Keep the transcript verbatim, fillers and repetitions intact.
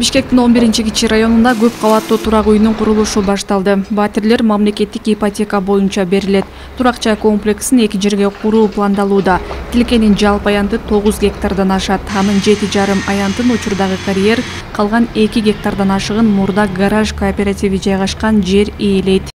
Бишкектин он биринчи кичи районунда көп кабаттуу турак үйүнүн курулушу башталды. Батирлер мамлекеттик ипотека боюнча берилет. Турак-жай комплексин эки жерге куруу пландалууда. Тилкенин жалпы аянты тогуз гектардан ашат. Анын жети жарым аянтын учурдагы карьер, калган эки гектардан ашыгын мурда гараж кооперативи жайгашкан жер ээлейт.